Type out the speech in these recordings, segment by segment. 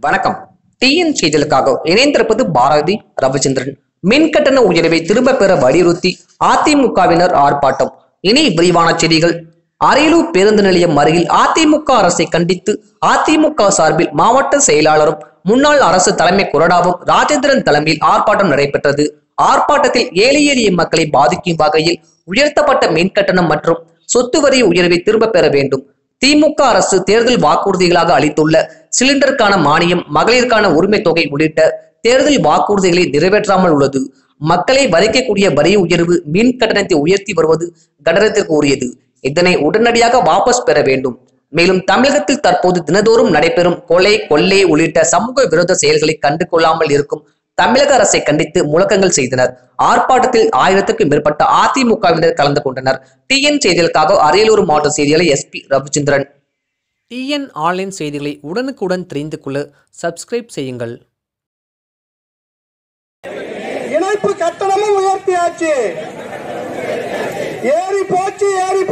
வணக்கம். டிஎன் செய்திகளுக்காக இணைந்திருப்பது பாரதி ரவிச்சந்திரன். மின்கட்டண உயர்வை திரும்ப பெற வலியுறுத்தி அதிமுகவினர் ஆர்ப்பாட்டம். இனி விரிவான செய்திகள். அரியலூர் பேருந்து நிலையம் அருகில் அதிமுக அரசை கண்டித்து அதிமுக சார்பில் மாவட்ட செயலாளரும் முன்னாள் அரசு தலைமை கொறடாவும் ராஜேந்திரன் தலைமையில் ஆர்ப்பாட்டம் நடைபெற்றது. ஆர்ப்பாட்டத்தில் ஏழை எளிய மக்களை பாதிக்கும் வகையில் உயர்த்தப்பட்ட மின்கட்டணம் மற்றும் சொத்து வரி உயர்வை திரும்ப பெற வேண்டும். திமுக அரசு தேர்தல் வாக்குறுதிகளாக அளித்துள்ள சிலிண்டருக்கான மானியம், மகளிருக்கான உரிமை தொகை உள்ளிட்ட தேர்தல் வாக்குறுதிகளை நிறைவேற்றாமல் உள்ளது. மக்களை வதைக்கக்கூடிய வரி உயர்வு, மின் கட்டணத்தை உயர்த்தி வருவது கண்டனத்திற்கு உரியது. இதனை உடனடியாக வாபஸ் பெற வேண்டும். மேலும் தமிழகத்தில் தற்போது தினதோறும் நடைபெறும் கொலை, கொள்ளை உள்ளிட்ட சமூக விரோத செயல்களை கண்டு கொள்ளாமல் இருக்கும் தமிழக அரசை கண்டித்து முழக்கங்கள் செய்தனர். ஆர்ப்பாட்டத்தில் 1000க்கும் மேற்பட்ட அதிமுகவினர் கலந்து கொண்டனர். டிஎன் செய்திகளுக்காக அரியலூர் மாவட்ட செய்தியாளர் SP ரவிச்சந்திரன். டிஎன் ஆன்லைன் செய்திகளை உடனுக்குடன் தெரிந்து கொள்ள சப்ஸ்கிரைப் செய்யுங்கள். இணைப்பு கட்டணமும் உயர்த்தியாச்சு. ஏறி போச்சு.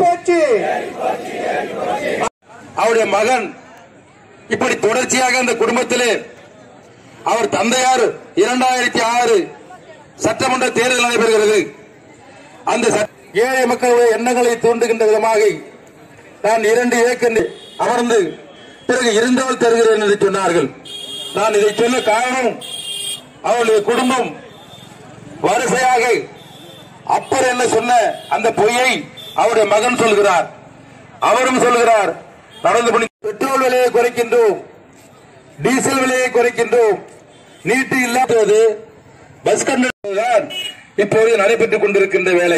அவருடைய மகன் இப்படி தொடர்ச்சியாக அந்த குடும்பத்திலே அவர் தந்தையார் 2006 சட்டமன்ற தேர்தல் நடைபெறுகிறது. அந்த ஏழை மக்களுடைய எண்ணங்களை தூண்டுகின்ற விதமாக நான் 2 ஏக்கர் அமர்ந்து பிறகு இருந்தால் தருகிறேன் என்று சொன்னார்கள். நான் இதை சொல்ல காரணம், அவருடைய குடும்பம் வரிசையாக அப்பர் என்ன சொன்ன அந்த பொய்யை அவருடைய மகன் சொல்கிறார். அவரும் சொல்கிறார், நடந்து பெட்ரோல் விலையை குறைக்கின்றோம், டீசல் விலையை குறைக்கின்றோம், நீட்டு இல்லாதது பஸ் கண்டக்டர் இப்போது நடைபெற்றுக் கொண்டிருக்கின்ற வேலை.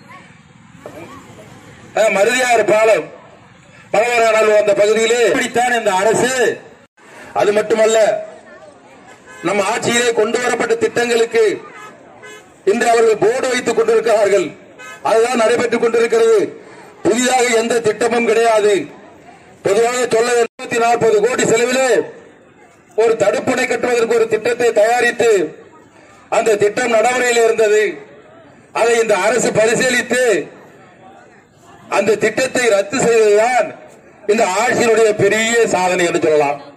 மருதியார் பாலம் பலவரானால் அந்த பகுதியிலே இப்படித்தான் இந்த அரசு. அது மட்டுமல்ல, நம் ஆட்சியிலே கொண்டு வரப்பட்ட திட்டங்களுக்கு இன்று அவர்கள் போர்டு வைத்துக் கொண்டிருக்கிறார்கள். அதுதான் நடைபெற்றுக் கொண்டிருக்கிறது. புதிதாக எந்த திட்டமும் கிடையாது. பொதுவாக சொல்ல 240 கோடி செலவிலே ஒரு தடுப்பணை கட்டுவதற்கு ஒரு திட்டத்தை தயாரித்து அந்த திட்டம் நடைமுறையில் இருந்தது. அதை இந்த அரசு பரிசீலித்து அந்த திட்டத்தை ரத்து செய்ததுதான் இந்த ஆட்சியினுடைய பெரிய சாதனை என்று சொல்லலாம்.